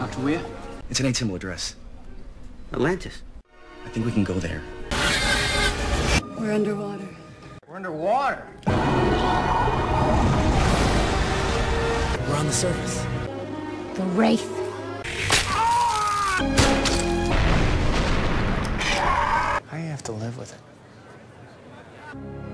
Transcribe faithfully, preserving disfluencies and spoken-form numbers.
Doctor Weir? It's an atypical address. Atlantis. I think we can go there. We're underwater. We're underwater. We're on the surface. The Wraith. I have to live with it.